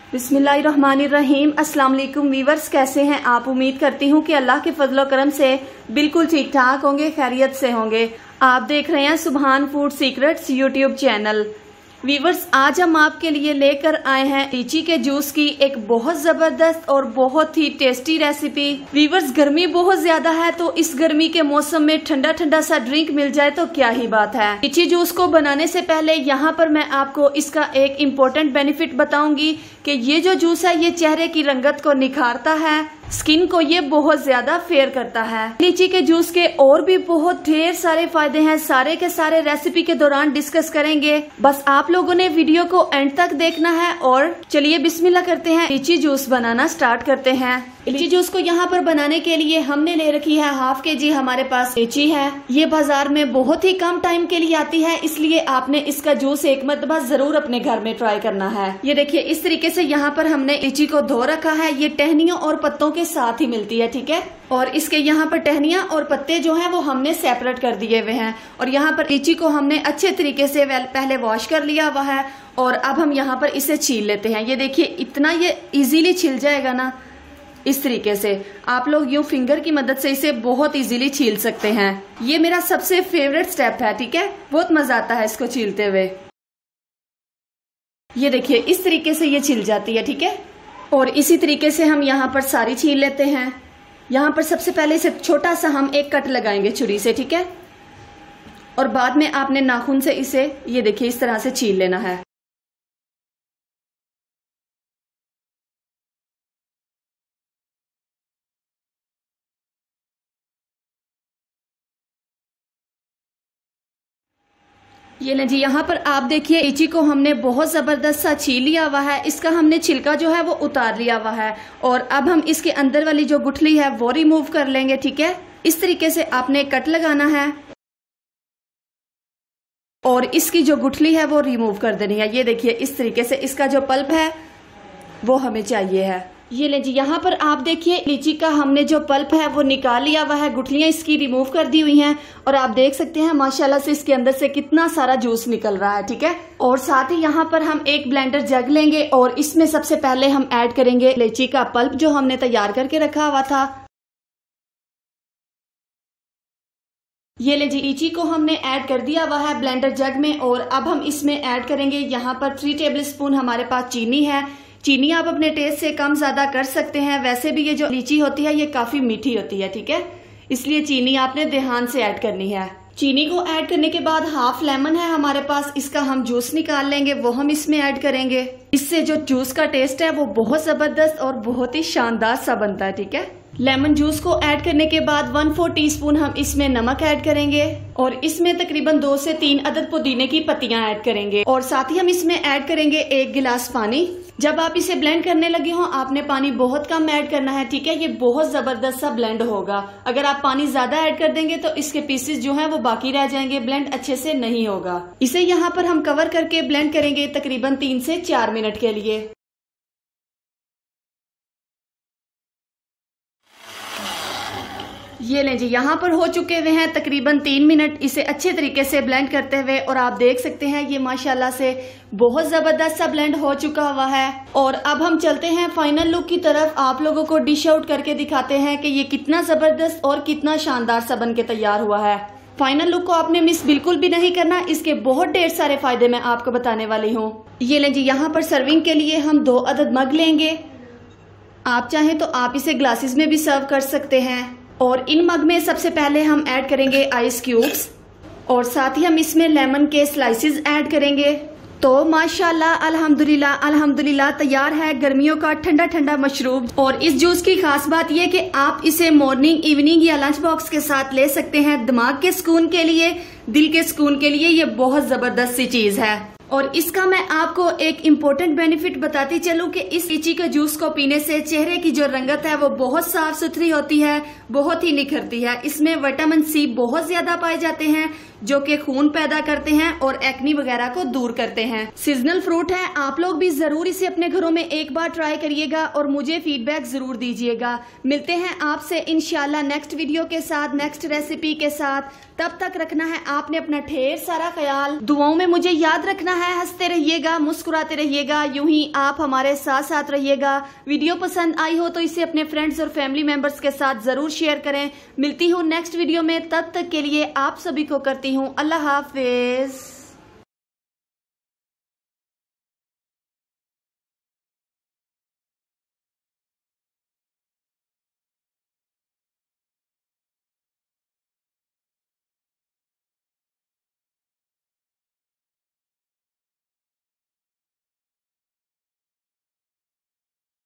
बिस्मिल्लाहिर्रहमानिर्रहीम। अस्सलाम वालेकुम वीवर्स, कैसे हैं आप? उम्मीद करती हूँ कि अल्लाह के फजलो करम से बिल्कुल ठीक ठाक होंगे, खैरियत से होंगे। आप देख रहे हैं Subhan food secrets YouTube channel. Viewers, आज हम आपके लिए लेकर आए हैं लीची के जूस की एक बहुत जबरदस्त और बहुत ही टेस्टी रेसिपी। वीवर्स, गर्मी बहुत ज्यादा है तो इस गर्मी के मौसम में ठंडा ठंडा सा ड्रिंक मिल जाए तो क्या ही बात है। लीची जूस को बनाने से पहले यहाँ पर मैं आपको इसका एक इम्पोर्टेंट बेनिफिट बताऊंगी कि ये जो जूस है ये चेहरे की रंगत को निखारता है, स्किन को ये बहुत ज्यादा फेयर करता है। लीची के जूस के और भी बहुत ढेर सारे फायदे हैं, सारे के सारे रेसिपी के दौरान डिस्कस करेंगे। बस आप लोगों ने वीडियो को एंड तक देखना है। और चलिए बिस्मिल्लाह करते हैं, लीची जूस बनाना स्टार्ट करते हैं। लीची जूस को यहाँ पर बनाने के लिए हमने ले रखी है हाफ केजी हमारे पास लीची है। ये बाजार में बहुत ही कम टाइम के लिए आती है, इसलिए आपने इसका जूस एक मरतबा जरूर अपने घर में ट्राई करना है। ये देखिए, इस तरीके से यहाँ पर हमने लीची को धो रखा है। ये टहनियों और पत्तों के साथ ही मिलती है, ठीक है। और इसके यहाँ पर टहनियां और पत्ते जो हैं वो हमने सेपरेट कर दिए हुए हैं। और यहाँ पर लीची को हमने अच्छे तरीके से पहले वॉश कर लिया हुआ है और अब हम यहाँ पर इसे छील लेते हैं। ये देखिए, इतना ये इजीली छिल जाएगा ना, इस तरीके से आप लोग यूं फिंगर की मदद से इसे बहुत इजीली छील सकते हैं। ये मेरा सबसे फेवरेट स्टेप है, ठीक है। बहुत मजा आता है इसको छीलते हुए। ये देखिए, इस तरीके से ये छिल जाती है, ठीक है। और इसी तरीके से हम यहाँ पर सारी छील लेते हैं। यहाँ पर सबसे पहले इसे छोटा सा हम एक कट लगाएंगे छुरी से, ठीक है। और बाद में आपने नाखून से इसे ये देखिए इस तरह से छील लेना है। ये ले जी, यहाँ पर आप देखिए लीची को हमने बहुत जबरदस्त सा छील लिया हुआ है। इसका हमने छिलका जो है वो उतार लिया हुआ है। और अब हम इसके अंदर वाली जो गुठली है वो रिमूव कर लेंगे, ठीक है। इस तरीके से आपने कट लगाना है और इसकी जो गुठली है वो रिमूव कर देनी है। ये देखिए, इस तरीके से इसका जो पल्प है वो हमें चाहिए है। ये ले जी, यहाँ पर आप देखिए लीची का हमने जो पल्प है वो निकाल लिया हुआ है, गुठलियां इसकी रिमूव कर दी हुई हैं। और आप देख सकते हैं माशाल्लाह से इसके अंदर से कितना सारा जूस निकल रहा है, ठीक है। और साथ ही यहाँ पर हम एक ब्लेंडर जग लेंगे और इसमें सबसे पहले हम ऐड करेंगे लीची का पल्प जो हमने तैयार करके रखा हुआ था। ये ले जी, लीची को हमने ऐड कर दिया हुआ है ब्लेंडर जग में। और अब हम इसमें ऐड करेंगे यहाँ पर 3 टेबल स्पून हमारे पास चीनी है। चीनी आप अपने टेस्ट से कम ज्यादा कर सकते हैं। वैसे भी ये जो लीची होती है ये काफी मीठी होती है, ठीक है। इसलिए चीनी आपने ध्यान से ऐड करनी है। चीनी को ऐड करने के बाद हाफ लेमन है हमारे पास, इसका हम जूस निकाल लेंगे, वो हम इसमें ऐड करेंगे। इससे जो जूस का टेस्ट है वो बहुत जबरदस्त और बहुत ही शानदार सा बनता है, ठीक है। लेमन जूस को ऐड करने के बाद 1/4 टीस्पून हम इसमें नमक ऐड करेंगे और इसमें तकरीबन 2 से 3 अदद पुदीने की पत्तियां ऐड करेंगे। और साथ ही हम इसमें ऐड करेंगे 1 गिलास पानी। जब आप इसे ब्लेंड करने लगे हो आपने पानी बहुत कम ऐड करना है, ठीक है। ये बहुत जबरदस्त सा ब्लेंड होगा। अगर आप पानी ज्यादा ऐड कर देंगे तो इसके पीसेस जो हैं वो बाकी रह जाएंगे, ब्लेंड अच्छे से नहीं होगा। इसे यहाँ पर हम कवर करके ब्लेंड करेंगे तकरीबन 3 से 4 मिनट के लिए। ये लें जी, यहाँ पर हो चुके हुए हैं तकरीबन 3 मिनट इसे अच्छे तरीके से ब्लेंड करते हुए। और आप देख सकते हैं ये माशाल्लाह से बहुत जबरदस्त सा ब्लेंड हो चुका हुआ है। और अब हम चलते हैं फाइनल लुक की तरफ। आप लोगों को डिश आउट करके दिखाते हैं कि ये कितना जबरदस्त और कितना शानदार सा बन के तैयार हुआ है। फाइनल लुक को आपने मिस बिल्कुल भी नहीं करना, इसके बहुत ढेर सारे फायदे मैं आपको बताने वाली हूँ। ये लें जी, यहाँ पर सर्विंग के लिए हम 2 अदद मग लेंगे। आप चाहें तो आप इसे ग्लासेस में भी सर्व कर सकते हैं। और इन मग में सबसे पहले हम ऐड करेंगे आइस क्यूब्स और साथ ही हम इसमें लेमन के स्लाइसेस ऐड करेंगे। तो माशाल्लाह अल्हम्दुलिल्लाह अल्हम्दुलिल्लाह तैयार है गर्मियों का ठंडा ठंडा मशरूब। और इस जूस की खास बात यह कि आप इसे मॉर्निंग, इवनिंग या लंच बॉक्स के साथ ले सकते हैं। दिमाग के सुकून के लिए, दिल के सुकून के लिए ये बहुत जबरदस्त सी चीज है। और इसका मैं आपको एक इम्पोर्टेंट बेनिफिट बताती चलूं कि इस लीची के जूस को पीने से चेहरे की जो रंगत है वो बहुत साफ सुथरी होती है, बहुत ही निखरती है। इसमें विटामिन सी बहुत ज्यादा पाए जाते हैं जो कि खून पैदा करते हैं और एक्नी वगैरह को दूर करते हैं। सीजनल फ्रूट है, आप लोग भी जरूर इसे अपने घरों में एक बार ट्राई करिएगा और मुझे फीडबैक जरूर दीजिएगा। मिलते हैं आपसे इंशाल्लाह नेक्स्ट वीडियो के साथ, नेक्स्ट रेसिपी के साथ। तब तक रखना है आपने अपना ढेर सारा ख्याल, दुआओं में मुझे याद रखना है। हंसते रहिएगा, मुस्कुराते रहिएगा, यूं ही आप हमारे साथ साथ रहिएगा। वीडियो पसंद आई हो तो इसे अपने फ्रेंड्स और फैमिली मेंबर्स के साथ जरूर शेयर करें। मिलती हूँ नेक्स्ट वीडियो में, तब तक के लिए आप सभी को करती हूँ अल्लाह हाफिज।